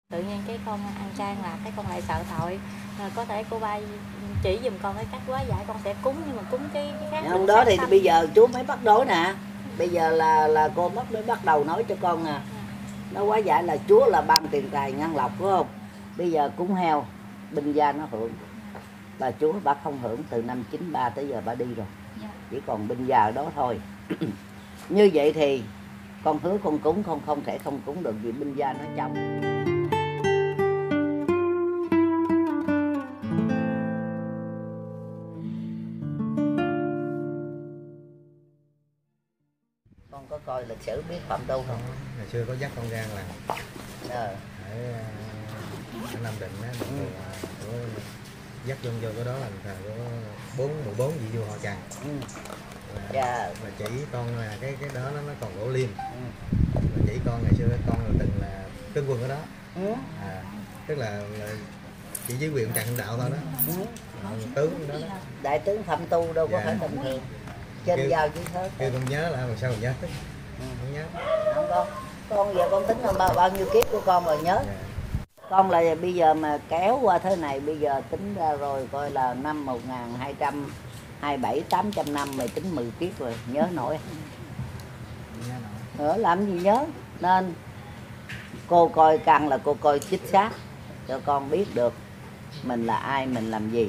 Tự nhiên cái con ăn chay là cái con lại sợ tội, có thể cô ba chỉ giùm con cái cách hóa giải, con sẽ cúng nhưng mà cúng cái khác. Hôm đó thì bây giờ chú mới bắt đối nè, bây giờ là cô mới bắt đầu nói cho con nè. Nó hóa giải là Chúa là ban tiền tài nhân lộc, phải không? Bây giờ cúng heo, binh gia nó hưởng, bà Chúa bà không hưởng từ năm 93 tới giờ bà đi rồi, chỉ còn binh gia đó thôi. Như vậy thì con hứa con cúng, con không thể không cúng được vì binh gia nó chồng. Con có coi lịch sử biết Phạm Tu không? Ngày xưa có dắt con ra là ở Nam Định á, dắt vô cái đó là thời có 14 vị vua họ Trần. Và chỉ con là cái đó nó còn gỗ liêm. Và chỉ con ngày xưa con là từng là tướng quân ở đó. Tức là chỉ dưới quyền Trần Hưng Đạo thôi đó. Tướng đó, đó. Đại tướng Phạm Tu đâu có phải tầm thường. Trên giao chứ hết. Kêu con nhớ là sao mà nhớ. Không nhớ. Không con giờ con tính là bao nhiêu kiếp của con rồi nhớ. Con là bây giờ mà kéo qua thế này, bây giờ tính ra rồi coi là năm 1227, 800 năm mày tính 10 kiếp rồi, nhớ nổi. Làm gì nhớ. Nên cô coi căn là cô coi chính xác cho con biết được mình là ai, mình làm gì.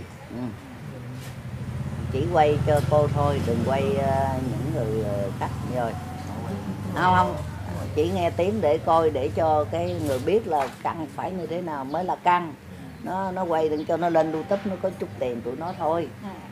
Chỉ quay cho cô thôi, đừng quay những người khách rồi. Không, chỉ nghe tiếng để coi, để cho cái người biết là căn phải như thế nào mới là căn. Nó quay đừng cho nó lên YouTube, nó có chút tiền tụi nó thôi.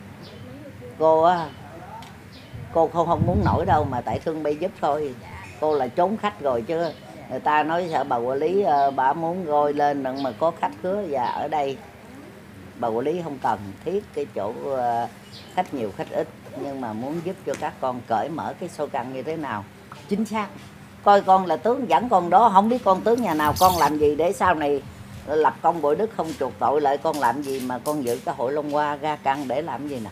Cô á, cô không muốn nổi đâu mà tại thương bay giúp thôi. Cô là trốn khách rồi chứ người ta nói sợ bà quản lý bà muốn gọi lên đừng mà có khách khứa, và ở đây bà quản lý không cần thiết cái chỗ khách nhiều khách ít, nhưng mà muốn giúp cho các con cởi mở cái sâu căn như thế nào chính xác. Coi con là tướng dẫn con đó, không biết con tướng nhà nào, con làm gì để sau này lập công bội đức không chuộc tội lại, con làm gì mà con giữ cái hội Long Hoa ra căn để làm gì nè.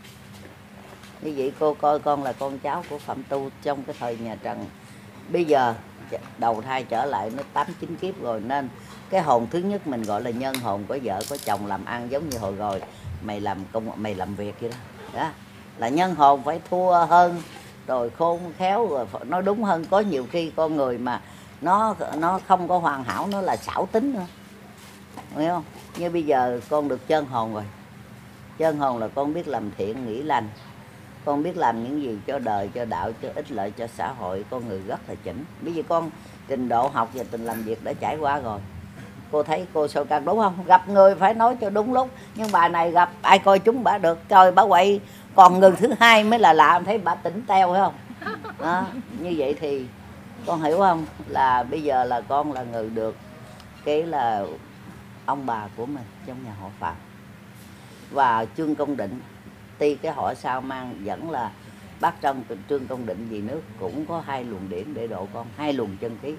Như vậy cô coi con là con cháu của Phạm Tu trong cái thời nhà Trần. Bây giờ đầu thai trở lại nó 8-9 kiếp rồi, nên cái hồn thứ nhất mình gọi là nhân hồn, có vợ có chồng làm ăn, giống như hồi rồi mày làm công mày làm việc vậy đó. Đó là nhân hồn phải thua hơn, rồi khôn khéo, rồi nói đúng hơn. Có nhiều khi con người mà nó không có hoàn hảo, nó là xảo tính nữa, hiểu không? Như bây giờ con được chân hồn rồi. Chân hồn là con biết làm thiện, nghĩ lành, con biết làm những gì cho đời, cho đạo, cho ích lợi cho xã hội, con người rất là chỉnh. Bây giờ con trình độ học và tình làm việc đã trải qua rồi. Cô thấy cô sâu căn đúng không? Gặp người phải nói cho đúng lúc. Nhưng bà này gặp ai coi chúng bà được, trời bà quậy. Còn người thứ hai mới là lạ, thấy bà tỉnh teo phải không? Đó, như vậy thì con hiểu không? Là bây giờ là con là người được cái là ông bà của mình trong nhà họ Phạm. Và Trương Công Định, tuy cái họ sao mang vẫn là bác trong Trương Công Định vì nước, cũng có 2 luồng điển để độ con, 2 luồng chân khí.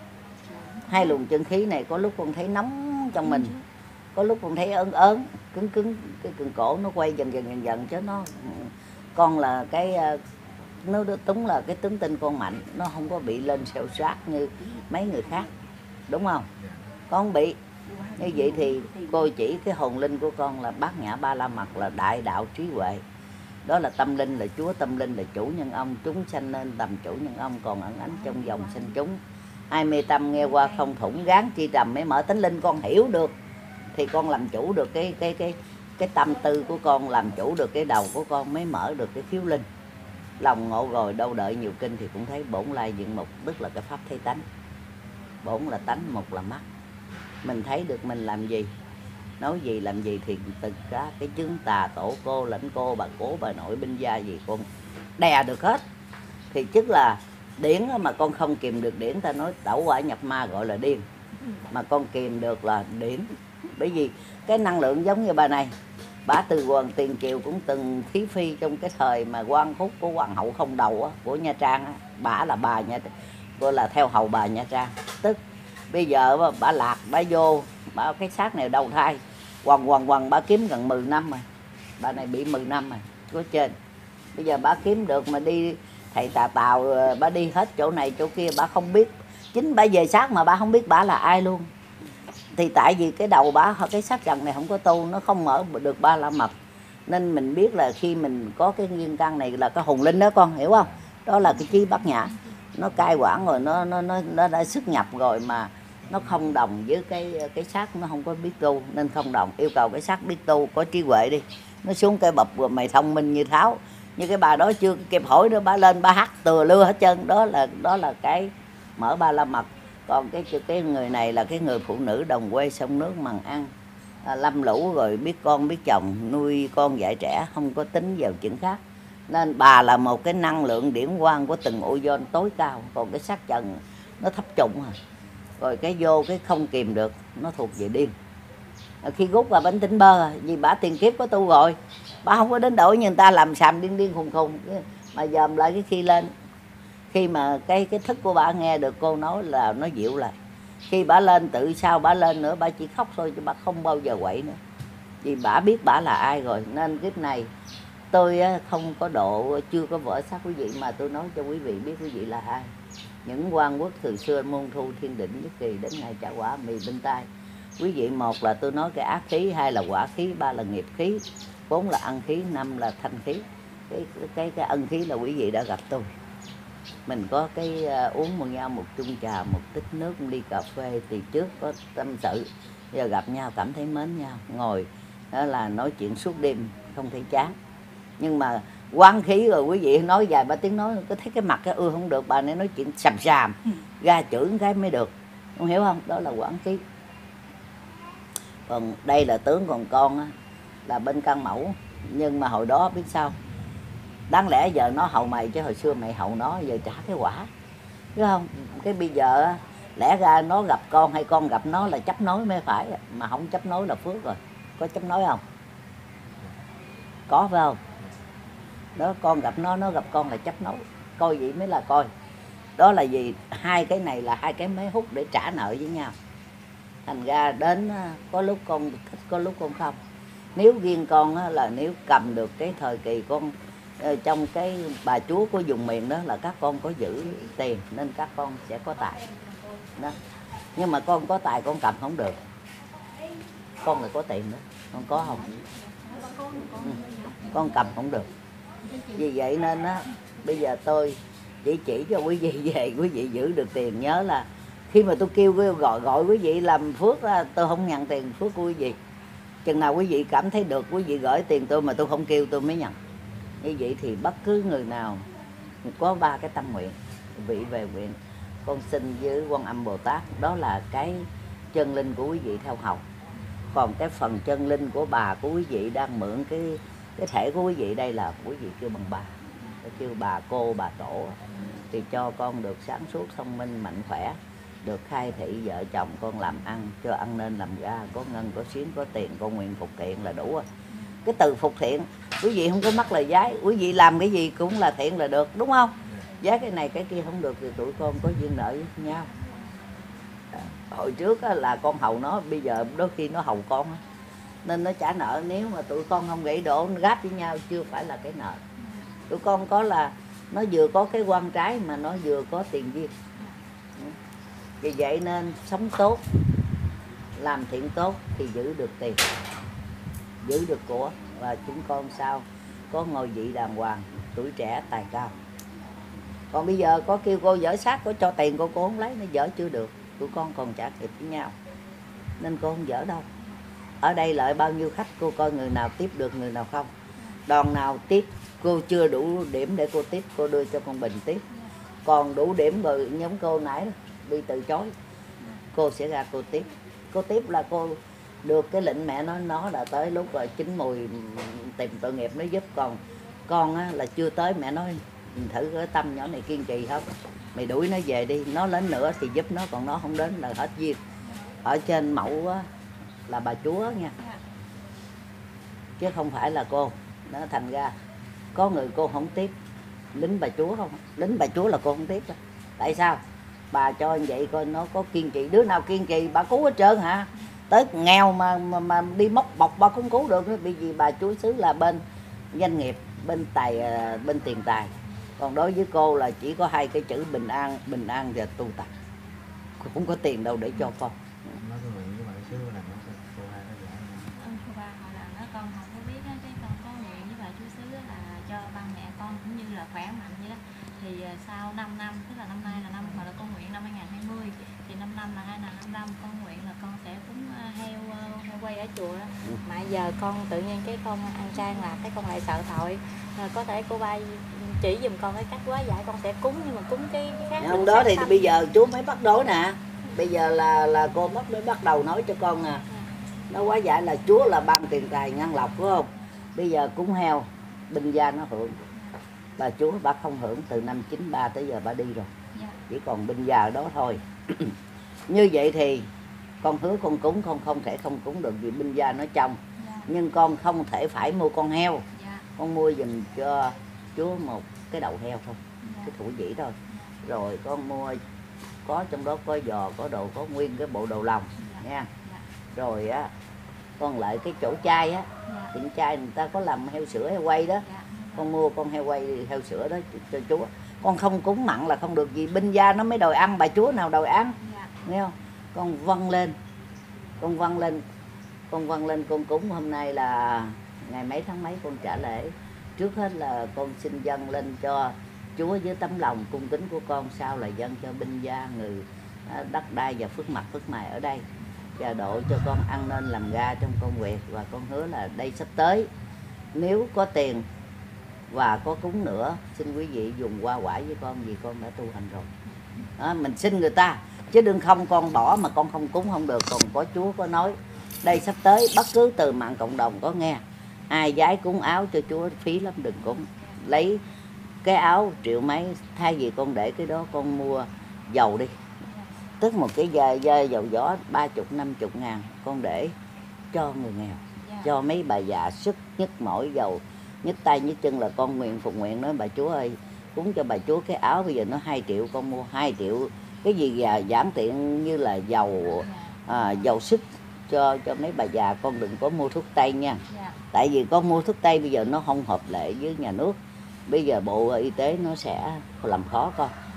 2 luồng chân khí này có lúc con thấy nóng trong mình, có lúc con thấy ớn ớn, cứng, cái cường cổ nó quay dần chứ nó con là cái nó đúng là cái tướng tinh con mạnh, nó không có bị lên xeo sát như mấy người khác, đúng không? Con không bị. Như vậy thì cô chỉ cái hồn linh của con là Bát Nhã Ba La Mật, là đại đạo trí huệ. Đó là tâm linh là Chúa, tâm linh là chủ nhân ông, chúng sanh nên tầm chủ nhân ông, còn ẩn ánh trong dòng sanh chúng. Ai mê tâm nghe qua không thủng, gán chi trầm mới mở tánh linh. Con hiểu được thì con làm chủ được cái tâm tư của con, làm chủ được cái đầu của con, mới mở được cái khiếu linh. Lòng ngộ rồi đâu đợi nhiều kinh thì cũng thấy bổn lai diện mục, tức là cái pháp thấy tánh. Bổn là tánh, mục là mắt. Mình thấy được mình làm gì, nói gì làm gì thì tất cả cái chứng tà tổ cô, lãnh cô, bà cố, bà nội, binh gia gì con đè được hết. Thì tức là điển mà con không kìm được điển, ta nói tẩu hỏa nhập ma gọi là điên. Mà con kìm được là điển. Bởi vì cái năng lượng giống như bà này, bà từ Hoàng Tiền Kiều cũng từng thí phi trong cái thời mà quan khúc của Hoàng hậu không đầu á, của Nha Trang á. Bà là bà Nha, gọi là theo hầu bà Nha Trang. Tức bây giờ bà lạc, bà vô, bà cái xác này đầu thai quằn bà kiếm gần 10 năm rồi. Bà này bị 10 năm rồi, có trên. Bây giờ bà kiếm được mà đi thầy tà tào, bà đi hết chỗ này chỗ kia, bà không biết. Chính bà về xác mà bà không biết bà là ai luôn. Thì tại vì cái đầu bả, cái xác trần này không có tu, nó không mở được ba la mật, nên mình biết là khi mình có cái duyên căn này là cái hồn linh đó, con hiểu không? Đó là cái trí bát nhã, nó cai quản rồi, nó đã xuất nhập rồi mà nó không đồng với cái xác, nó không có biết tu nên không đồng. Yêu cầu cái xác biết tu, có trí huệ đi, nó xuống cái bập rồi mày thông minh như tháo. Như cái bà đó chưa kịp hỏi nữa, bà lên bà hát từa lưa hết trơn. Đó là cái mở ba la mật. Còn cái người này là cái người phụ nữ đồng quê sông nước mần ăn, lâm lũ rồi biết con biết chồng, nuôi con dạy trẻ, không có tính vào chuyện khác. Nên bà là một cái năng lượng điển quang của từng ozone tối cao. Còn cái xác trần nó thấp trụng rồi cái vô cái không kìm được, nó thuộc về điên. Khi rút vào bánh tính bơ, vì bả tiền kiếp có tu rồi, bả không có đến đổi như người ta làm xàm điên khùng khùng. Mà dòm lại cái khi lên, khi mà cái thức của bả nghe được cô nói là nó dịu lại. Khi bả lên tự sao bả lên nữa, bả chỉ khóc thôi chứ bả không bao giờ quậy nữa. Vì bả biết bả là ai rồi. Nên kiếp này tôi không có độ, chưa có vỡ xác quý vị, mà tôi nói cho quý vị biết quý vị là ai. Những quan quốc từ xưa môn thu thiên định nhất kỳ đến ngày trả quả mì bên tai. Quý vị, một là tôi nói cái ác khí, hai là quả khí, ba là nghiệp khí, bốn là ân khí, năm là thanh khí. Cái ân khí là quý vị đã gặp tôi. Mình có cái uống một nhau một chung trà, một tích nước, một ly cà phê, thì trước có tâm sự, giờ gặp nhau cảm thấy mến nhau, ngồi đó là nói chuyện suốt đêm không thể chán. Nhưng mà quán khí rồi quý vị nói vài ba tiếng nói có thấy cái mặt cái không được, bà này nói chuyện sàm ra chửi cái mới được, không hiểu không? Đó là quán khí. Còn đây là tướng, còn con á, là bên căn mẫu. Nhưng mà hồi đó biết sao, đáng lẽ giờ nó hậu mày chứ hồi xưa mày hậu nó, giờ trả cái quả, biết không? Cái bây giờ lẽ ra nó gặp con hay con gặp nó là chấp nối mới phải, mà không chấp nối là phước rồi. Có chấp nối không? Có phải không? Đó, con gặp nó gặp con là chấp nối, coi vậy mới là coi. Đó là gì? Hai cái này là hai cái máy hút để trả nợ với nhau. Thành ra đến có lúc con thích, có lúc con không. Nếu riêng con là nếu cầm được cái thời kỳ con trong cái bà chúa của vùng miền đó là các con có giữ tiền nên các con sẽ có tài đó. Nhưng mà con có tài con cầm không được, con lại có tiền nữa, con có không? Con cầm không được. Vì vậy nên á, bây giờ tôi chỉ cho quý vị về, quý vị giữ được tiền. Nhớ là khi mà tôi kêu gọi quý vị làm phước ra, tôi không nhận tiền phước của quý vị. Chừng nào quý vị cảm thấy được, quý vị gửi tiền tôi mà tôi không kêu tôi mới nhận. Như vậy thì bất cứ người nào có ba cái tâm nguyện, vị về nguyện, con xin với Quan Âm Bồ Tát, đó là cái chân linh của quý vị theo học. Còn cái phần chân linh của bà của quý vị đang mượn cái thể của quý vị đây là quý vị kêu bằng bà, kêu bà cô, bà tổ, thì cho con được sáng suốt, thông minh, mạnh khỏe, được khai thị vợ chồng con làm ăn, cho ăn nên làm ra, có ngân, có xuyến, có tiền, con nguyện phục thiện là đủ rồi. Cái từ phục thiện, quý vị không có mắc lời giái, quý vị làm cái gì cũng là thiện là được, đúng không? Giái cái này cái kia không được thì tụi con có duyên nợ với nhau. Hồi trước là con hầu nó, bây giờ đôi khi nó hầu con nên nó trả nợ. Nếu mà tụi con không gãy đổ, nó gáp với nhau chưa phải là cái nợ. Tụi con có là nó vừa có cái quan trái mà nó vừa có tiền duyên. Vì vậy nên sống tốt, làm thiện tốt thì giữ được tiền, giữ được của, và chúng con sao có ngôi vị đàng hoàng, tuổi trẻ tài cao. Còn bây giờ có kêu cô dở xác, có cho tiền cô không lấy, nó dở chưa được, tụi con còn trả kịp với nhau nên cô không dở đâu. Ở đây lại bao nhiêu khách, cô coi người nào tiếp được, người nào không. Đoàn nào tiếp cô chưa đủ điểm để cô tiếp, cô đưa cho con Bình tiếp. Còn đủ điểm rồi nhóm cô nãy bị từ chối, cô sẽ ra cô tiếp. Cô tiếp là cô được cái lệnh mẹ nó đã tới lúc rồi chín mùi tìm tội nghiệp nó giúp. Còn con á, là chưa tới, mẹ nói thử cái tâm nhỏ này kiên trì không, mày đuổi nó về đi, nó lên nữa thì giúp nó, còn nó không đến là hết duyên. Ở trên mẫu á, là bà chúa nha, chứ không phải là cô. Nó thành ra có người cô không tiếp, lính bà chúa không, lính bà chúa là cô không tiếp đâu. Tại sao? Bà cho như vậy coi nó có kiên trì. Đứa nào kiên trì bà cứu hết trơn hả? Tới nghèo mà đi móc bọc bà không cứu được. Bởi vì bà chúa xứ là bên doanh nghiệp, bên bên tiền tài. Còn đối với cô là chỉ có hai cái chữ bình an và tu tập. Cô không có tiền đâu để cho con. Nói cái nguyện của bà Chứ làm nó cô ba nó dạy. Cô ba họ làm đó con không có biết á, cái con có nguyện với bà chú xứ là cho ba mẹ con cũng như là khỏe mạnh vậy đó. Thì sau 5 năm, tức là năm nay là năm mà là con nguyện năm 2020, thì 5 năm là 2025 con nguyện là con sẽ cúng heo quay ở chùa đó. Mà giờ con tự nhiên cái con ăn chay là cái con lại sợ tội, có thể cô ba chỉ giùm con cái cách hóa giải con sẽ cúng, nhưng mà cúng cái khác không đó thì bây giờ chú mới bắt đầu nè, bây giờ là cô mới bắt đầu nói cho con nè. Nó hóa giải là Chúa là ban tiền tài nhân lộc, phải không? Bây giờ cúng heo binh gia nó hưởng, bà Chúa bà không hưởng từ năm 93 tới giờ bà đi rồi, chỉ còn binh gia ở đó thôi. Như vậy thì con hứa con cúng, con không thể không cúng được vì binh gia nó trong, nhưng con không thể phải mua con heo, con mua dùm cho Chúa một cái đầu heo thôi, cái thủ dĩ thôi. Rồi con mua có trong đó có giò, có đồ, có nguyên cái bộ đồ lòng nha. Rồi á con lại cái chỗ chai á, tiệm chai người ta có làm heo sữa heo quay đó, con mua con heo quay heo sữa đó cho Chúa. Con không cúng mặn là không được, gì binh gia nó mới đòi ăn, bà Chúa nào đòi ăn, nghe không? Con vâng lên, con vâng lên, con vâng lên, con cúng. Hôm nay là ngày mấy tháng mấy con trả lễ. Trước hết là con xin dâng lên cho Chúa với tấm lòng cung kính của con, sau là dâng cho binh gia, người đất đai và phước mặt phước mày ở đây, và độ cho con ăn nên làm ra trong công việc. Và con hứa là đây sắp tới nếu có tiền và có cúng nữa, xin quý vị dùng hoa quả với con, vì con đã tu hành rồi đó. Mình xin người ta chứ đừng không con bỏ mà con không cúng không được. Còn có Chúa có nói đây sắp tới bất cứ từ mạng cộng đồng có nghe ai giái cúng áo cho Chúa phí lắm, đừng cúng. Lấy cái áo triệu mấy, thay vì con để cái đó con mua dầu đi, tức một cái dầu gió 30-50 ngàn, con để cho người nghèo, cho mấy bà già sức nhức mỏi, dầu nhức tay nhức chân, là con nguyện phục nguyện nói bà Chúa ơi, cúng cho bà Chúa cái áo bây giờ nó 2 triệu, con mua 2 triệu cái gì giản tiện như là dầu dầu sức cho mấy bà già. Con đừng có mua thuốc tây nha, tại vì con mua thuốc tây bây giờ nó không hợp lệ với nhà nước, bây giờ Bộ Y tế nó sẽ làm khó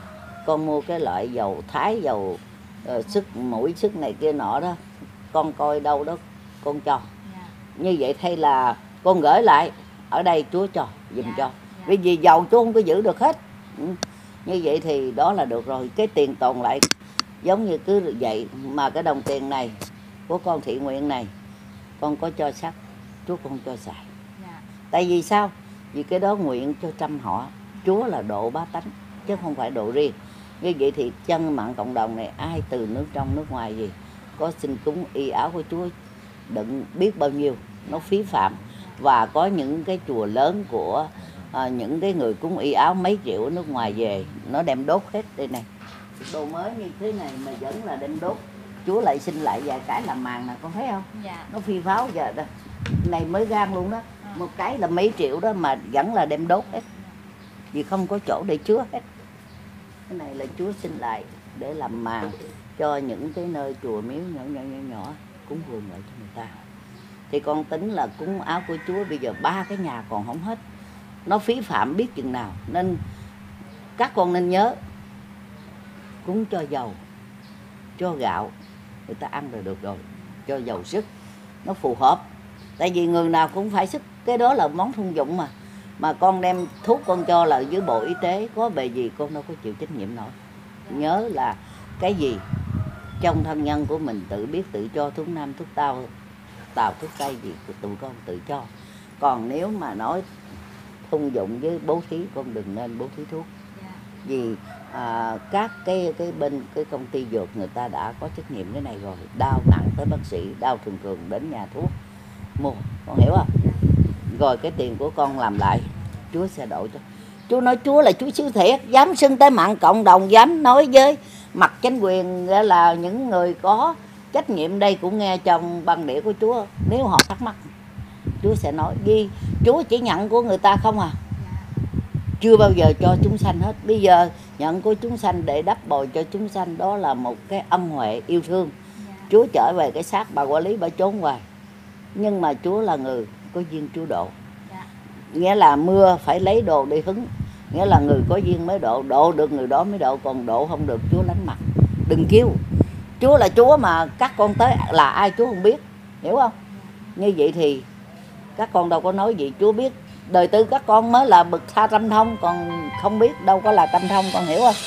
con mua cái loại dầu Thái, dầu sức mũi sức này kia nọ đó, con coi đâu đó con cho. Như vậy thay là con gửi lại ở đây Chúa cho dùm cho, vì vì dầu Chúa không có giữ được hết. Như vậy thì đó là được rồi. Cái tiền tồn lại giống như cứ vậy. Mà cái đồng tiền này của con thiện nguyện này con có cho sắc, Chúa con cho xài. Tại vì sao? Vì cái đó nguyện cho trăm họ, Chúa là độ bá tánh chứ không phải độ riêng. Như vậy thì chân mạng cộng đồng này ai từ nước trong nước ngoài gì có xin cúng y áo của Chúa đừng biết bao nhiêu, nó phí phạm. Và có những cái chùa lớn của những cái người cúng y áo mấy triệu ở nước ngoài về, nó đem đốt hết. Đây này, đồ mới như thế này mà vẫn là đem đốt. Chúa lại xin lại vài cái làm màn nè, con thấy không? Nó phi pháo giờ đó, này mới gan luôn đó, một cái là mấy triệu đó mà vẫn là đem đốt hết, vì không có chỗ để chứa hết. Cái này là Chúa xin lại để làm màn cho những cái nơi chùa miếu nhỏ cúng dường lại cho người ta. Thì con tính là cúng áo của Chúa bây giờ 3 cái nhà còn không hết, nó phí phạm biết chừng nào. Nên các con nên nhớ cúng cho dầu, cho gạo người ta ăn rồi được rồi, cho dầu sức nó phù hợp. Tại vì người nào cũng phải sức, cái đó là món thông dụng mà con đem thuốc con cho là dưới Bộ Y tế, có bề gì con đâu có chịu trách nhiệm nổi. Nhớ là cái gì trong thân nhân của mình tự biết tự cho, thuốc nam thuốc tàu thuốc tây gì của tụi con tự cho. Còn nếu mà nói thông dụng với bố thí, con đừng nên bố thí thuốc. Vì các cái bên cái công ty dược người ta đã có trách nhiệm cái này rồi, đau nặng tới bác sĩ, đau thường thường đến nhà thuốc mua, con hiểu không? Rồi cái tiền của con làm lại Chúa sẽ độ cho. Chúa nói Chúa là Chúa siêu thiệt, dám xưng tới mạng cộng đồng, dám nói với mặt chánh quyền là những người có trách nhiệm đây cũng nghe trong băng đĩa của Chúa. Nếu họ thắc mắc Chúa sẽ nói, vì Chúa chỉ nhận của người ta không à, chưa bao giờ cho chúng sanh hết. Bây giờ nhận của chúng sanh để đắp bồi cho chúng sanh, đó là một cái ân huệ yêu thương. Chúa trở về cái xác bà quản lý bà trốn hoài, nhưng mà Chúa là người có duyên Chúa độ. Nghĩa là mưa phải lấy đồ đi hứng, nghĩa là người có duyên mới độ được người đó mới độ, còn độ không được Chúa lánh mặt. Đừng kêu Chúa là Chúa mà các con tới là ai Chúa không biết, hiểu không? Như vậy thì các con đâu có nói gì, Chúa biết. Đời tư các con mới là bậc tha tâm thông, còn không biết đâu có là tâm thông, con hiểu không?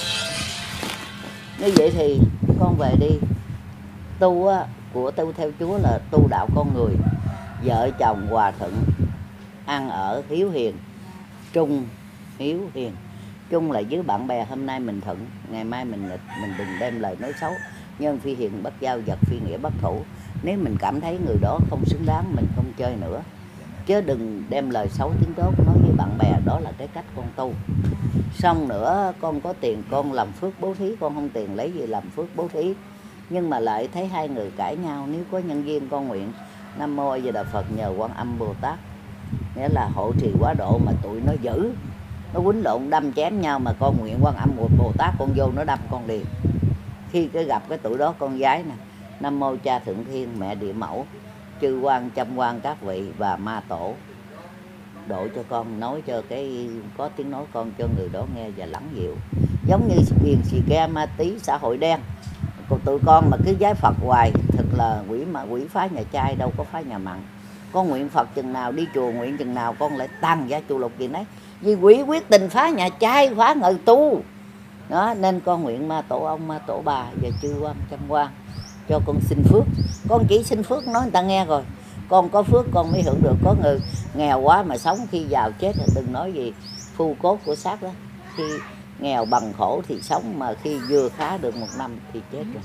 Như vậy thì con về đi. Tu á, của tu theo Chúa là tu đạo con người, vợ chồng hòa thuận, ăn ở hiếu hiền, trung hiếu hiền. Chung là với bạn bè, hôm nay mình thuận, ngày mai mình đừng đem lời nói xấu. Nhân phi hiền bất giao, vật phi nghĩa bất thủ. Nếu mình cảm thấy người đó không xứng đáng, mình không chơi nữa, chứ đừng đem lời xấu tiếng tốt nói với bạn bè. Đó là cái cách con tu. Xong nữa, con có tiền con làm phước bố thí, con không tiền lấy gì làm phước bố thí. Nhưng mà lại thấy hai người cãi nhau, nếu có nhân duyên con nguyện Nam Mô A Di Đà Phật nhờ Quan Âm Bồ Tát, nghĩa là hộ trì quá độ mà tụi nó dữ, nó quýnh lộn đâm chém nhau, mà con nguyện Quan Âm Bồ Tát, con vô nó đâm con liền. Khi cái gặp cái tụi đó, con gái nè, Nam Mô Cha Thượng Thiên, Mẹ Địa Mẫu, chư quan trăm quan các vị và ma tổ độ cho con, nói cho cái có tiếng nói con cho người đó nghe và lắng dịu. Giống như Hiền Xì Ke Ma Tí xã hội đen, còn tụi con mà cứ giái Phật hoài, thật là quỷ phá nhà trai, đâu có phá nhà mặn. Con nguyện Phật chừng nào, đi chùa nguyện chừng nào, con lại tăng gia chùa lục gì đấy, vì quỷ quyết tình phá nhà trai, phá người tu đó. Nên con nguyện ma tổ ông, ma tổ bà và chư quan trăm quan cho con xin phước. Con chỉ xin phước nói người ta nghe rồi, con có phước con mới hưởng được. Có người nghèo quá mà sống, khi giàu chết là đừng nói gì phu cốt của xác đó. Khi nghèo bằng khổ thì sống, mà khi vừa khá được 1 năm thì chết rồi.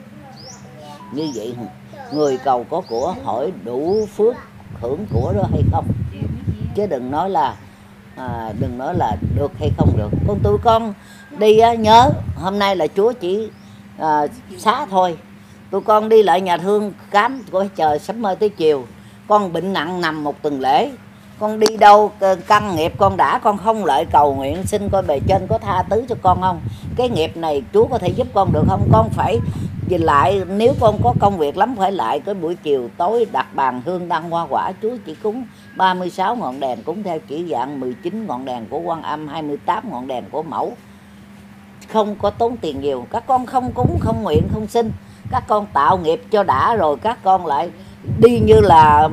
Như vậy người cầu có của hỏi đủ phước hưởng của đó hay không, chứ đừng nói là được hay không được. Tụi con đi nhớ hôm nay là Chúa chỉ xá thôi. Tụi con đi lại nhà thương khám coi trời sớm mơ tới chiều. Con bệnh nặng nằm 1 tuần lễ, con đi đâu căn nghiệp con đã, con không lại cầu nguyện xin coi bề trên có tha thứ cho con không. Cái nghiệp này Chúa có thể giúp con được không? Con phải về lại, nếu con có công việc lắm phải lại cái buổi chiều tối đặt bàn hương đăng hoa quả. Chúa chỉ cúng 36 ngọn đèn, cúng theo chỉ dạng 19 ngọn đèn của Quan Âm, 28 ngọn đèn của Mẫu, không có tốn tiền nhiều. Các con không cúng, không nguyện, không xin, các con tạo nghiệp cho đã rồi các con lại đi như là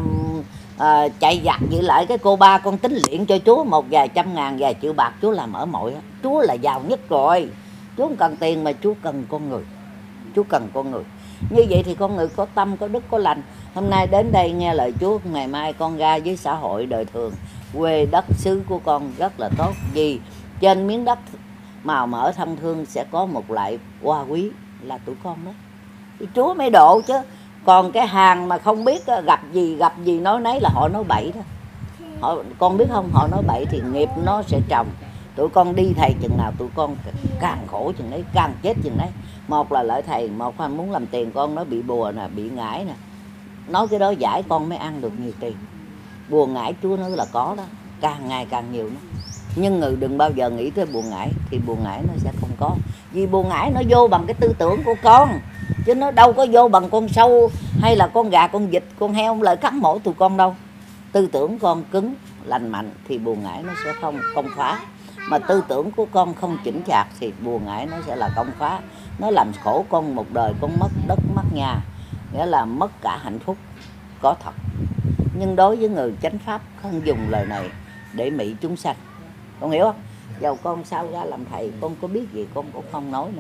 chạy giặt giữ lại cái cô ba. Con tính luyện cho Chúa một vài trăm ngàn, vài triệu bạc, Chúa làm ở mọi. Chúa là giàu nhất rồi. Chúa không cần tiền mà Chúa cần con người. Chúa cần con người. Như vậy thì con người có tâm, có đức, có lành. Hôm nay đến đây nghe lời Chúa, ngày mai con ra với xã hội đời thường, quê đất xứ của con rất là tốt. Vì trên miếng đất màu mỡ thông thương sẽ có một loại hoa quý là tụi con đó. Thì Chúa mới độ chứ. Còn cái hàng mà không biết gặp gì nói nấy là họ nói bậy đó. Con biết không, họ nói bậy thì nghiệp nó sẽ trồng. Tụi con đi thầy chừng nào tụi con càng khổ chừng đấy, càng chết chừng đấy. Một là lợi thầy, một là muốn làm tiền con nó bị bùa nè, bị ngải nè. Nói cái đó giải con mới ăn được nhiều tiền. Bùa ngải Chúa nói là có đó, càng ngày càng nhiều đó. Nhưng người đừng bao giờ nghĩ tới bùa ngải, thì bùa ngải nó sẽ không có. Vì bùa ngải nó vô bằng cái tư tưởng của con, chứ nó đâu có vô bằng con sâu hay là con gà, con vịt, con heo lời cắn mổ tụi con đâu. Tư tưởng con cứng, lành mạnh thì bùa ngải nó sẽ không công phá. Mà tư tưởng của con không chỉnh chạc thì bùa ngải nó sẽ là công phá. Nó làm khổ con một đời, con mất đất mất nhà, nghĩa là mất cả hạnh phúc có thật. Nhưng đối với người chánh pháp không dùng lời này để mị chúng sanh, con hiểu không? Dầu con sao ra làm thầy, con có biết gì con cũng không nói nữa.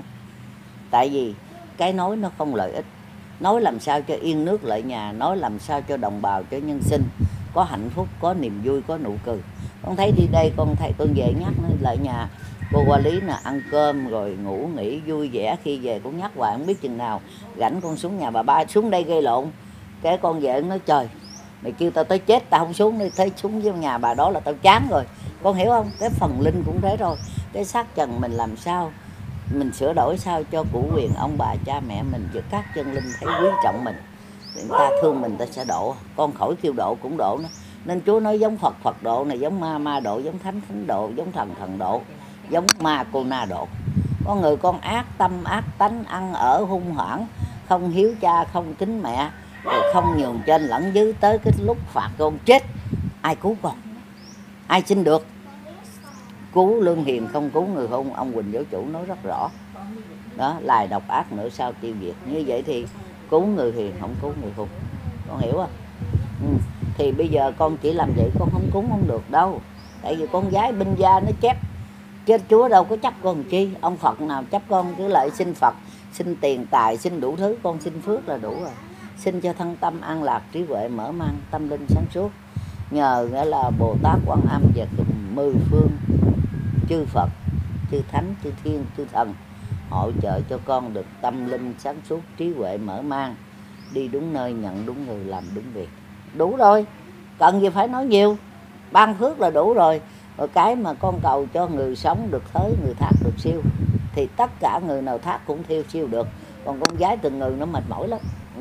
Tại vì cái nói nó không lợi ích. Nói làm sao cho yên nước lợi nhà, nói làm sao cho đồng bào, cho nhân sinh có hạnh phúc, có niềm vui, có nụ cười. Con thấy đi đây, con thấy con về nhắc nó lại nhà cô Hoa Lý nè, ăn cơm rồi ngủ nghỉ vui vẻ. Khi về cũng nhắc hoài, không biết chừng nào rảnh con xuống nhà bà ba, xuống đây gây lộn. Cái con về nói trời, mày kêu tao tới chết tao không xuống đi, thấy xuống với nhà bà đó là tao chán rồi. Con hiểu không? Cái phần linh cũng thế rồi. Cái xác trần mình làm sao mình sửa đổi sao cho củ quyền ông bà cha mẹ mình và các chân linh thấy quý trọng mình, người ta thương mình, ta sẽ độ. Con khỏi kêu độ cũng độ nữa. Nên Chúa nói giống Phật Phật độ này, giống ma độ, giống Thánh độ, giống thần độ, giống ma cô na độ. Con người con ác tâm ác tánh, ăn ở hung hãn, không hiếu cha không kính mẹ, rồi không nhường trên lẫn dưới, tới cái lúc phạt con chết ai cứu con, ai xin được? Cứu lương hiền không cứu người hung. Ông Quỳnh Giáo Chủ nói rất rõ. đó, lại độc ác nữa sao tiêu diệt. Như vậy thì cứu người hiền không cứu người hùng, con hiểu không? Thì bây giờ con chỉ làm vậy, con không cúng không được đâu, tại vì con gái binh gia nó chép chết Chúa đâu có chấp con chi. Ông Phật nào chấp con, cứ lại xin Phật, xin tiền tài, xin đủ thứ, con xin phước là đủ rồi. Xin cho thân tâm an lạc, trí huệ mở mang, tâm linh sáng suốt. Nhờ nghĩa là Bồ Tát Quan Âm và 10 phương chư Phật, chư Thánh, chư Thiên, chư Thần hỗ trợ cho con được tâm linh sáng suốt, trí huệ mở mang, đi đúng nơi, nhận đúng người, làm đúng việc. Đủ rồi, cần gì phải nói nhiều. Ban phước là đủ rồi. Rồi cái mà con cầu cho người sống được thới, người thác được siêu, thì tất cả người nào thác cũng thiêu siêu được. Còn con gái từng người nó mệt mỏi lắm.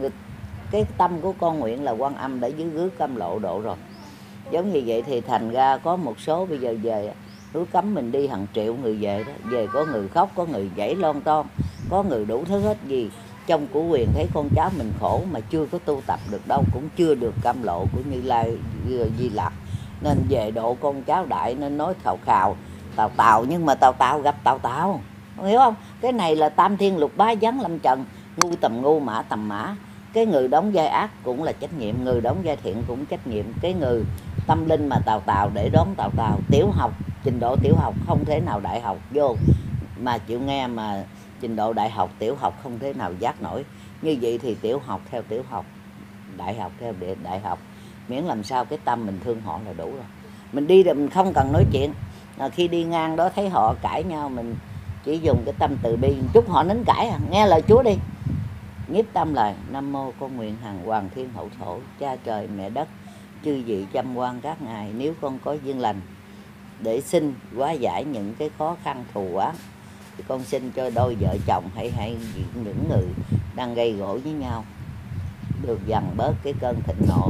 Cái tâm của con nguyện là Quan Âm đã dưới gước cam lộ độ rồi. Giống như vậy thì thành ra có một số bây giờ về núi Cấm mình đi hàng triệu người về đó. Về có người khóc, có người dãy lon ton, có người đủ thứ hết. Gì trong của quyền thấy con cháu mình khổ mà chưa có tu tập được đâu, cũng chưa được cam lộ của Như Lai Di Lặc, nên về độ con cháu đại nên nói khào khào Tào Tào, nhưng mà Tào Tào gặp Tào Tào, con hiểu không? Cái này là tam thiên lục bá giáng lâm trần, ngu tầm ngu, mã tầm mã. Cái người đóng vai ác cũng là trách nhiệm, người đóng vai thiện cũng trách nhiệm. Cái người tâm linh mà Tào Tào để đón Tào Tào, tiểu học, trình độ tiểu học không thể nào đại học vô mà chịu nghe, mà trình độ đại học tiểu học không thể nào giác nổi. Như vậy thì tiểu học theo tiểu học, đại học theo đại học, miễn làm sao cái tâm mình thương họ là đủ rồi. Mình đi rồi mình không cần nói chuyện. Khi đi ngang đó thấy họ cãi nhau, mình chỉ dùng cái tâm từ bi chúc họ nín cãi, nghe lời Chúa đi. Nhiếp tâm là Nam mô con nguyện hằng Hoàng Thiên Hậu Thổ, Cha Trời Mẹ Đất, chư vị trăm quan các ngài, nếu con có duyên lành để xin hóa giải những cái khó khăn thù oán, thì con xin cho đôi vợ chồng hay những người đang gây gổ với nhau được dằn bớt cái cơn thịnh nộ,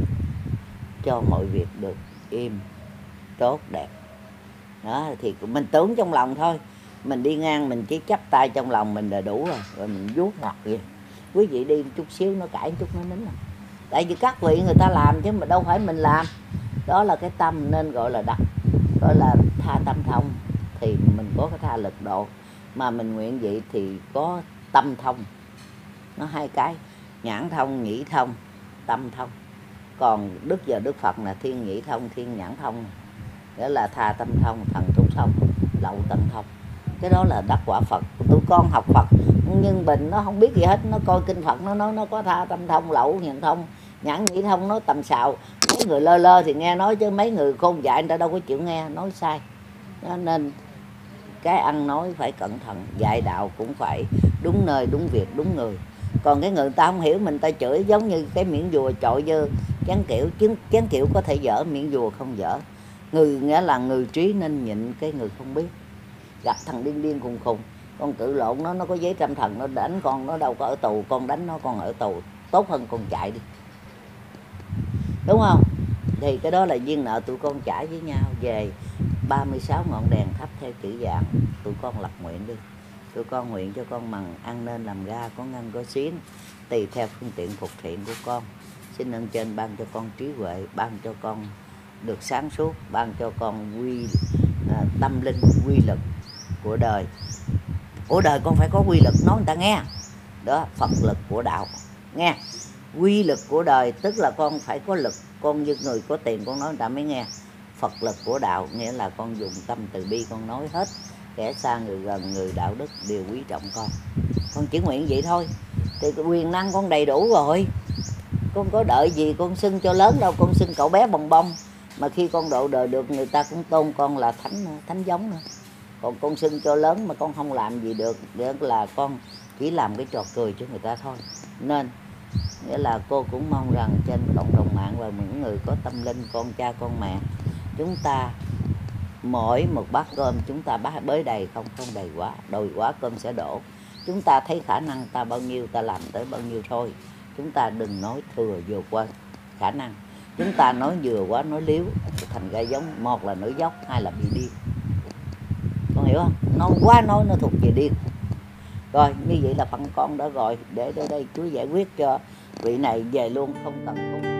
cho mọi việc được im tốt đẹp. Đó thì mình tưởng trong lòng thôi, mình đi ngang mình chỉ chắp tay trong lòng mình là đủ rồi, rồi mình vuốt ngọt vậy. Quý vị đi chút xíu nó cãi chút nó nín rồi. Tại vì các vị người ta làm chứ mà đâu phải mình làm. Đó là cái tâm nên gọi là đặc, gọi là tha tâm thông, thì mình có cái tha lực độ. Mà mình nguyện vậy thì có tâm thông, nó hai cái, nhãn thông, nhĩ thông, tâm thông. Còn Đức Phật là thiên nhĩ thông, thiên nhãn thông, nghĩa là tha tâm thông, thần túc thông, lậu tận thông. Cái đó là đắc quả Phật. Tụi con học Phật nhưng bình nó không biết gì hết, nó coi kinh Phật nó nói nó có tha tâm thông, lậu nhận thông, nhãn nhĩ thông, nó tầm xạo. Mấy người lơ lơ thì nghe nói, chứ mấy người khôn dại người ta đâu có chịu nghe, nói sai. Nên cái ăn nói phải cẩn thận, dạy đạo cũng phải đúng nơi, đúng việc, đúng người. Còn cái người ta không hiểu, mình ta chửi giống như cái miệng rùa trội dơ chén kiểu có thể dở, miệng rùa không dở. Người nghĩa là người trí nên nhịn cái người không biết. Gặp thằng điên khùng khùng, con cự lộn nó có giấy trăm thần, nó đánh con, nó đâu có ở tù, con đánh nó con ở tù, tốt hơn con chạy đi, đúng không? Thì cái đó là duyên nợ tụi con trả với nhau. Về 36 ngọn đèn thắp theo chữ dạng, tụi con lập nguyện đi. Tụi con nguyện cho con mằng ăn nên làm ra, có ngăn có xiến, tùy theo phương tiện phục thiện của con. Xin ơn trên ban cho con trí huệ, ban cho con được sáng suốt, ban cho con tâm linh, quy lực của đời. Của đời con phải có quy lực, nói người ta nghe. Đó, Phật lực của đạo, nghe. Quy lực của đời tức là con phải có lực. Con như người có tiền con nói người ta mới nghe. Phật lực của đạo nghĩa là con dùng tâm từ bi, con nói hết, kẻ xa người gần, người đạo đức đều quý trọng con. Con chỉ nguyện vậy thôi thì quyền năng con đầy đủ rồi. Con có đợi gì con xưng cho lớn đâu, con xưng cậu bé bồng bông. Mà khi con độ đời được, người ta cũng tôn con là thánh giống nữa. Còn con xưng cho lớn mà con không làm gì được, để là con chỉ làm cái trò cười cho người ta thôi. Nên nghĩa là cô cũng mong rằng trên cộng đồng mạng và những người có tâm linh, con cha con mẹ, chúng ta mỗi một bát cơm chúng ta bới đầy không đầy quá, đòi quá cơm sẽ đổ. Chúng ta thấy khả năng ta bao nhiêu ta làm tới bao nhiêu thôi. Chúng ta đừng nói thừa vừa qua khả năng. Chúng ta nói vừa quá, nói liếu thành ra giống, một là nói dốc, hai là bị điên. Con hiểu không? Nói quá nói nó thuộc về điên. Rồi như vậy là phần con đã gọi, để đây Chúa giải quyết cho vị này về luôn, không cần